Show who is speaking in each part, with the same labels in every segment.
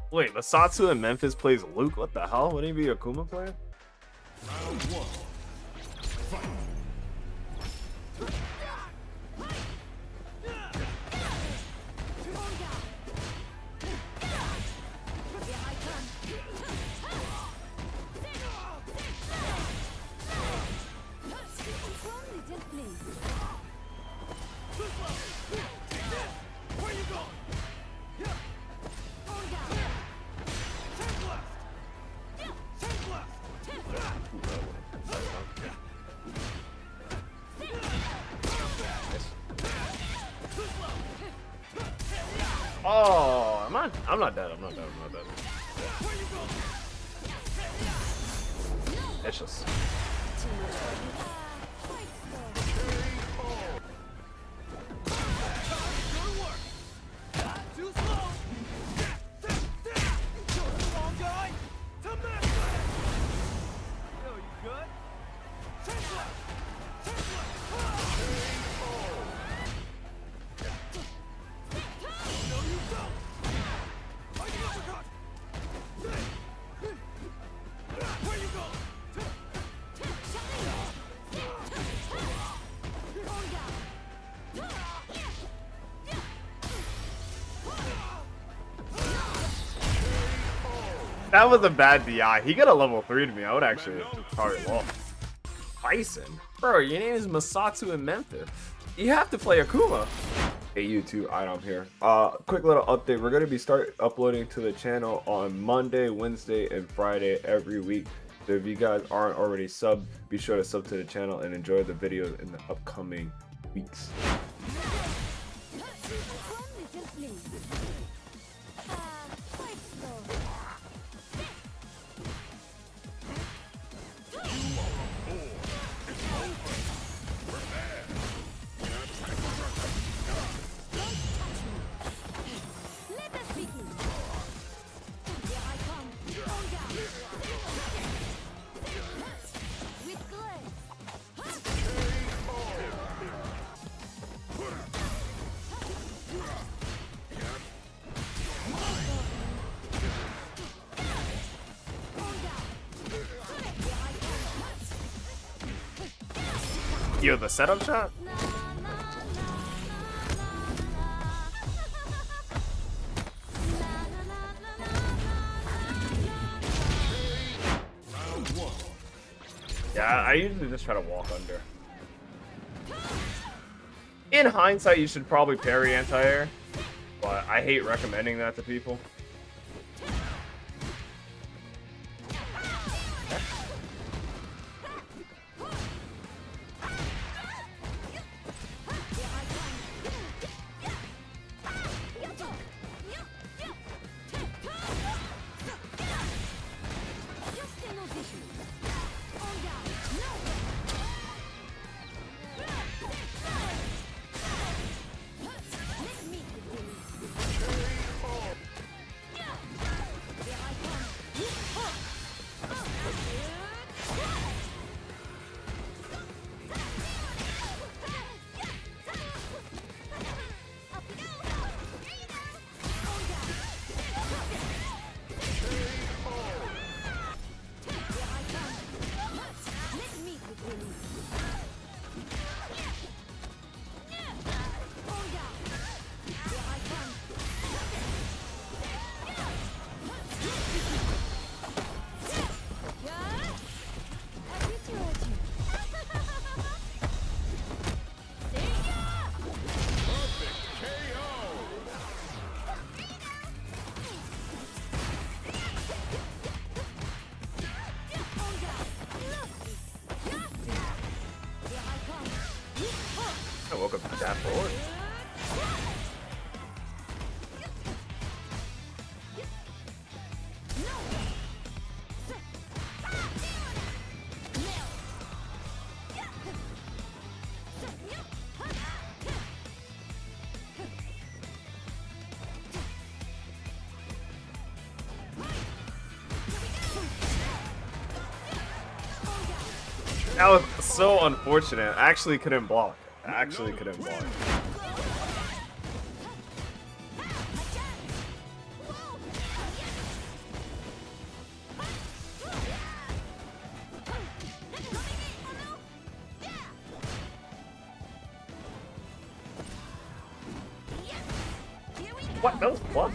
Speaker 1: Wait, Masatsu in Memphis plays Luke? What the hell? Wouldn't he be a Akuma player?
Speaker 2: Round one. Fight.
Speaker 1: Oh, I'm not dead. I'm not dead. It's just that was a bad DI. He got a level 3 to me. I would actually probably lost. Tyson? Bro, your name is Masatsu in Memphis. You have to play Akuma. Hey YouTube, iDom here. Quick little update. We're going to be uploading to the channel on Monday, Wednesday, and Friday every week. So if you guys aren't already subbed, be sure to sub to the channel and enjoy the videos in the upcoming weeks. Yo, the setup shot? Yeah, I usually just try to walk under. In hindsight, you should probably parry anti-air, but I hate recommending that to people. Welcome to that forward. That was so unfortunate. I actually couldn't block. What? No, what?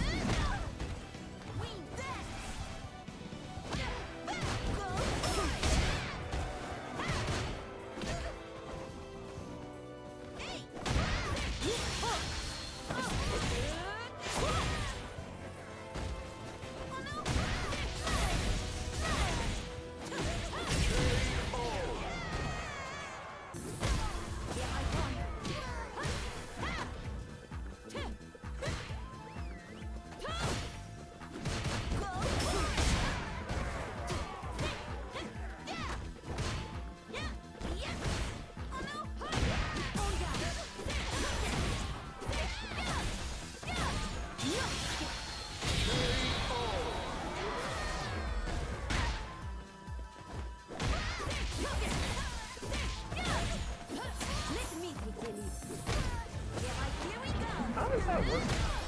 Speaker 1: How does that work?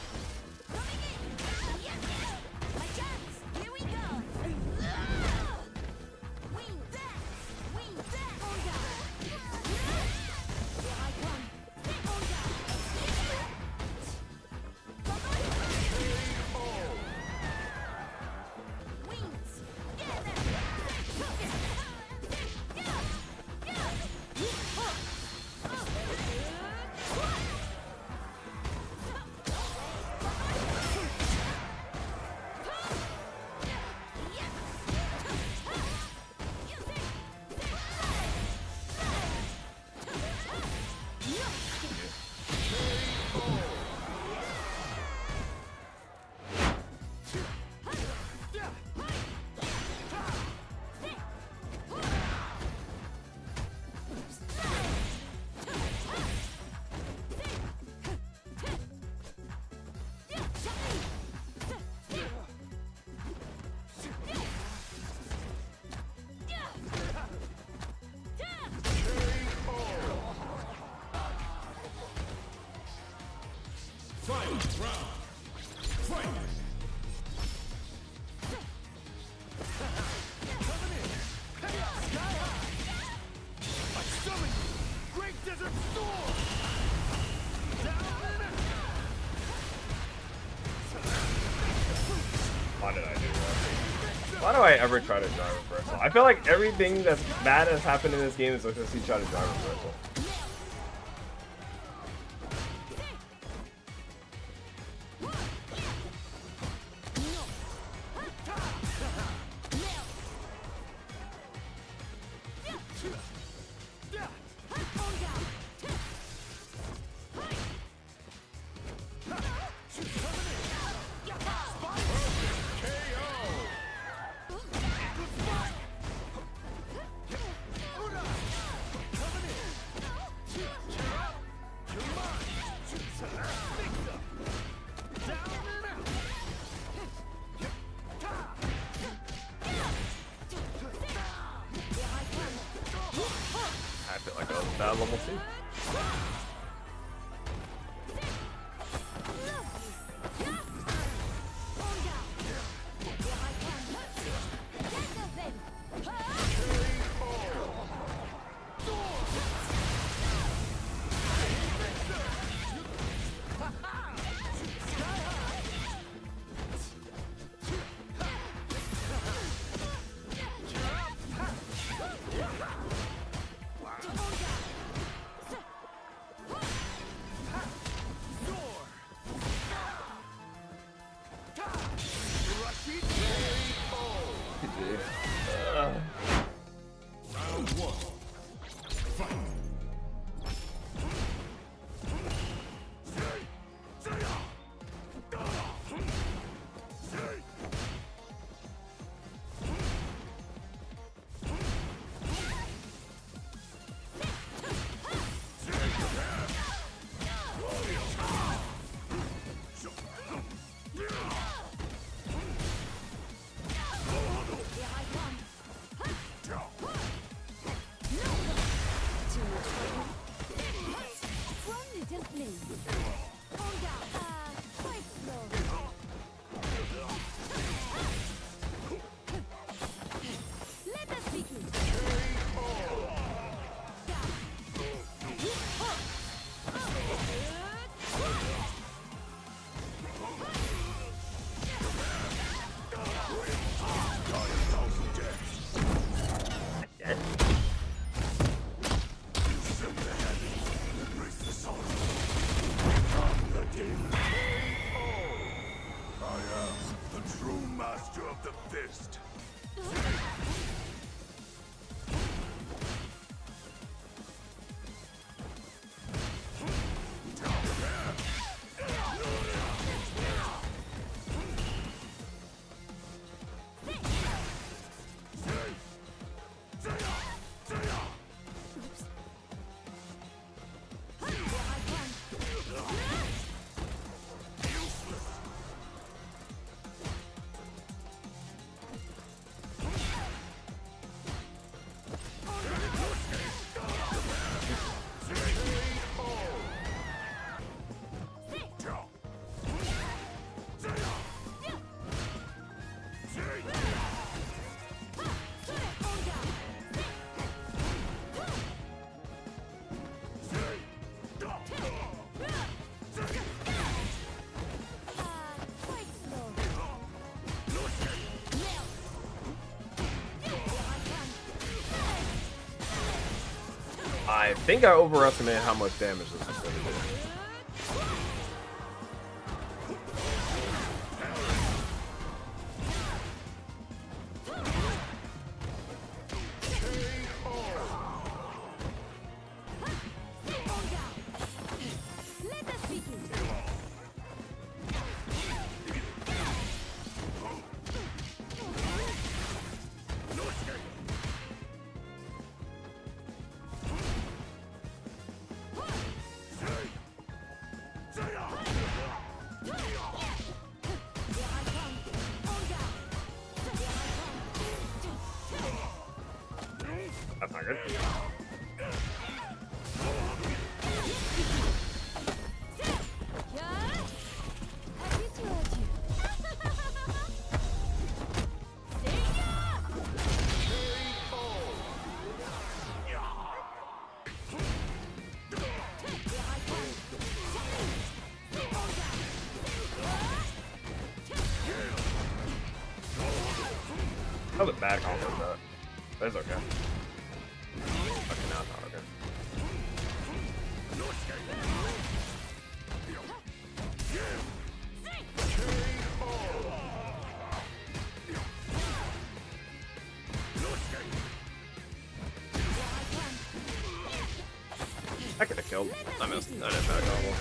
Speaker 2: Final round. Fight! Coming in. Sky high. I summon you. Great Desert Storm. Down and out.
Speaker 1: Why did I do that? Why do I ever try to drive reversal? I feel like everything that's bad has happened in this game is because he tried to drive reversal. I feel like I was bad level 2. think I overestimated how much damage this is going to do. That's not good. That was a bad combo, but that's okay. Okay, now it's not okay. I could have killed. I missed. I didn't back combo.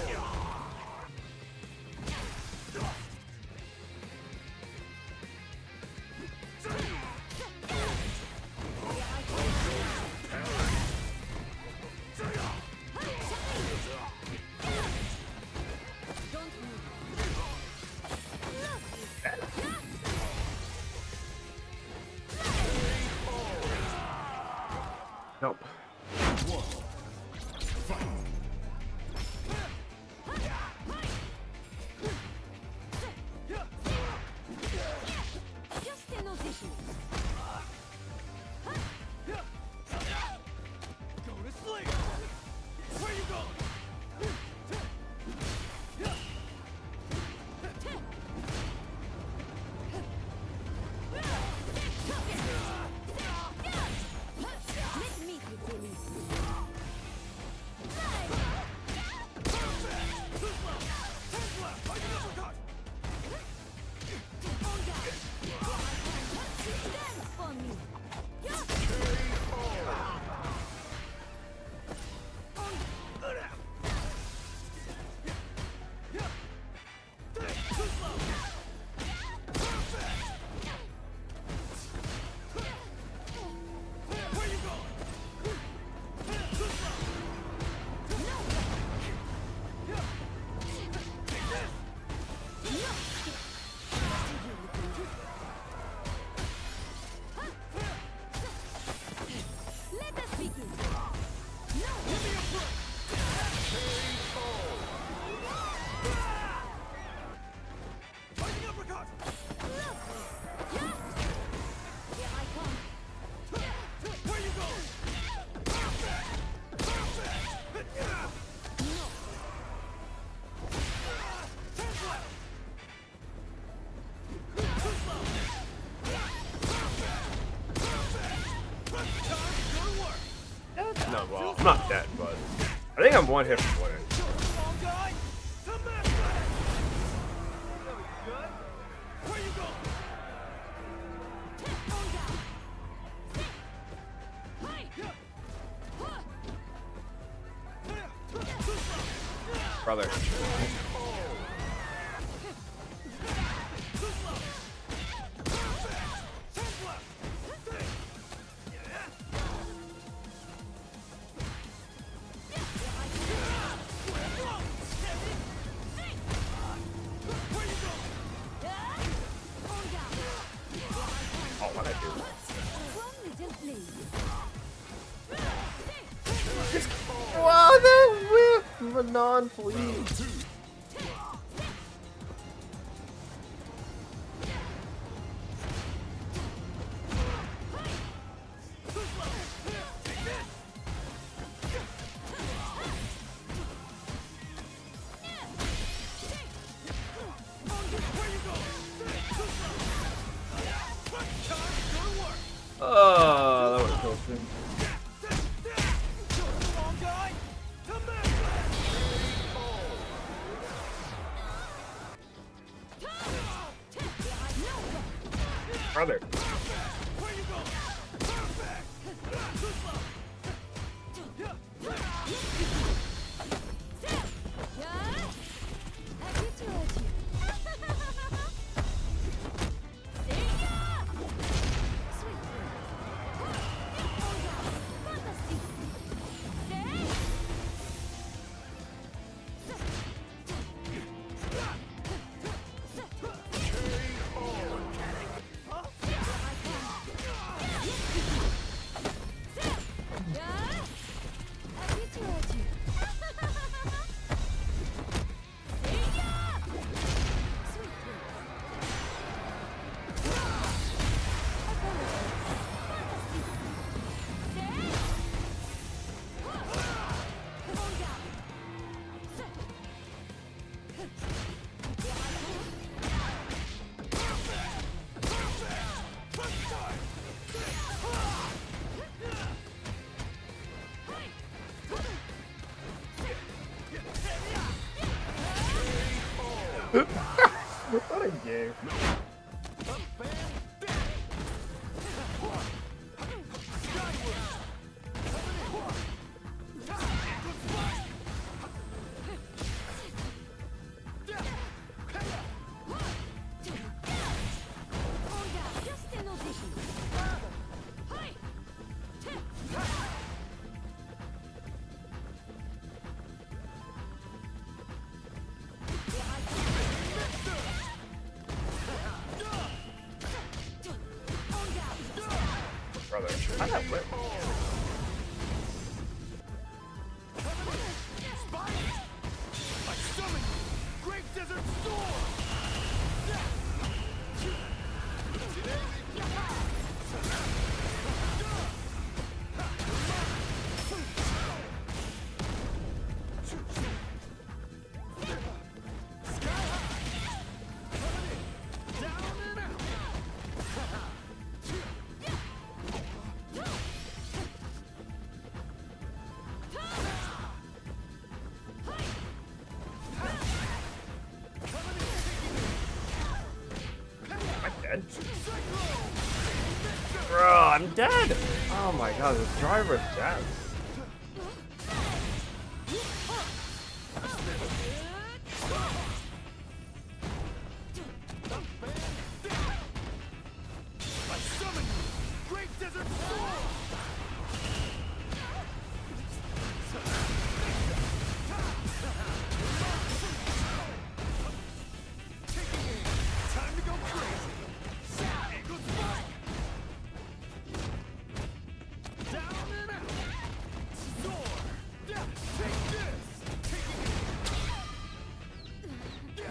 Speaker 1: Nope. No, well, I'm not dead, but I think I'm one hit from winning. Brother. Oh, what I do? Wow, that whip! Manon, please. Oh, that would have killed me. Brother.
Speaker 2: Where you going? Perfect. Too slow.
Speaker 1: What a game. Brother, how'd that whip?
Speaker 2: I summon you! Great Desert Storm!
Speaker 1: Bro, I'm dead! Oh my god, this driver's jab.
Speaker 2: I summon you! Great Desert Storm! Time to go crazy! Eagle Spike! Down and out! Soar! Take this! Taking it!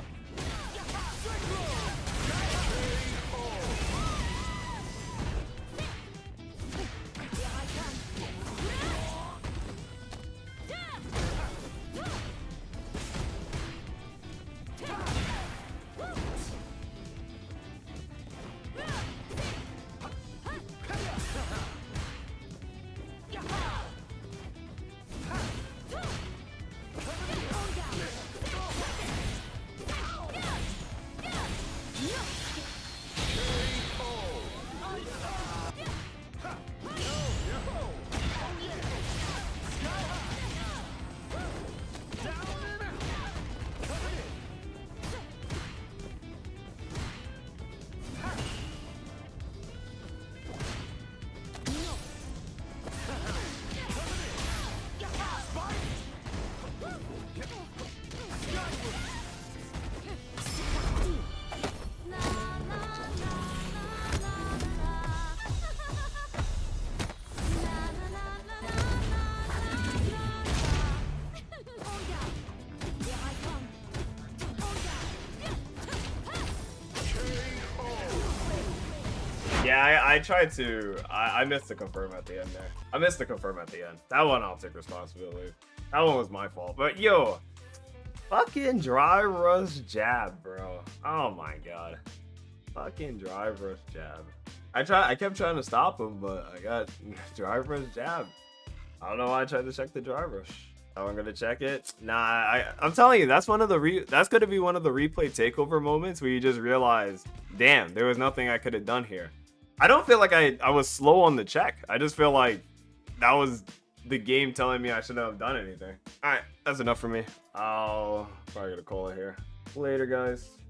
Speaker 1: Yeah, I tried to. I missed the confirm at the end there. I missed the confirm at the end. That one I'll take responsibility. That one was my fault. But yo, fucking dry rush jab, bro. Oh my god. Fucking dry rush jab. I kept trying to stop him, but I got dry rush jab. I don't know why I tried to check the dry rush. Oh, I'm gonna check it. Nah, I'm telling you, that's one of the that's gonna be one of the replay takeover moments where you just realize, damn, there was nothing I could have done here. I don't feel like I was slow on the check. I just feel like that was the game telling me I shouldn't have done anything. All right, that's enough for me. I'll probably gonna call it here. Later, guys.